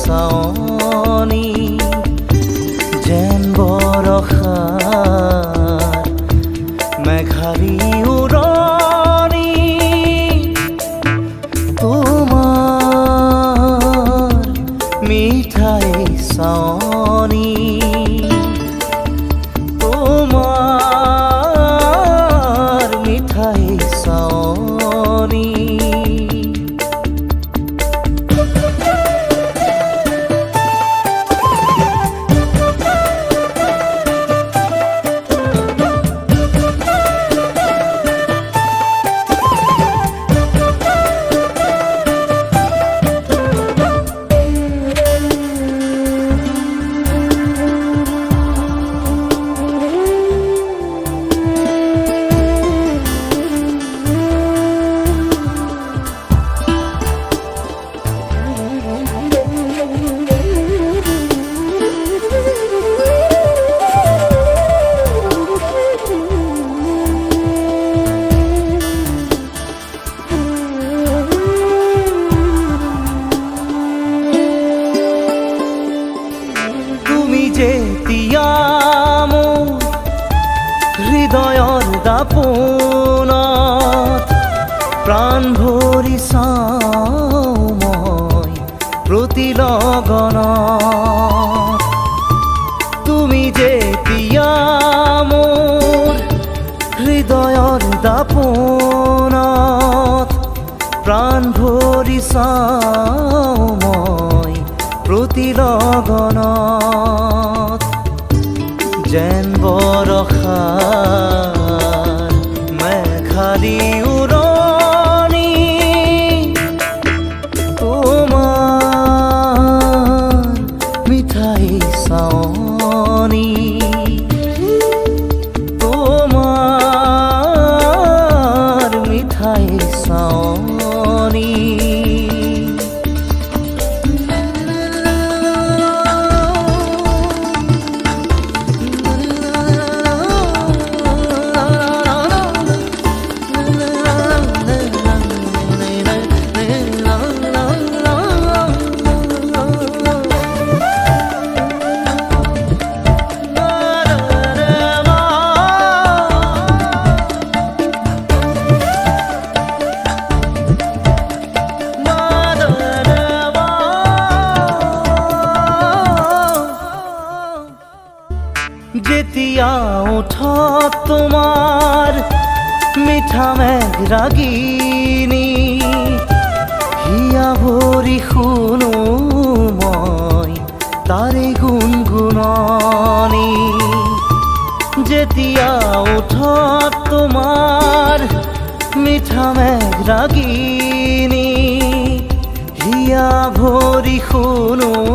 চাৱনি যেন বৰষাৰ মেঘাৰী উৰণি তোমাৰ মিঠাই চাৱনি তোমাৰ মিঠাই চাৱনি যেতিয়া মোৰ হৃদয়ৰ দাপোনত প্ৰাণ ভৰি চাওঁ মই প্ৰতি লগনত তুমি যেতিয়া মোৰ হৃদয়ৰ দাপোনত প্ৰাণ ভৰি চাওঁ মই প্ৰতি লগনত যেন বৰষাৰ মেঘাৰী উৰণি তোমাৰ মিঠাই চাৱনি তোমাৰ মিঠাই চাৱনি যেতিয়া ওঠত তোমাৰ মিঠা মেঘ ৰাগিনী হিয়া ভৰি শুনো মই তাৰে গুণগুণনি যেতিয়া ওঠত তোমাৰ মিঠা মেঘ ৰাগিনী হিয়া ভৰি শুনো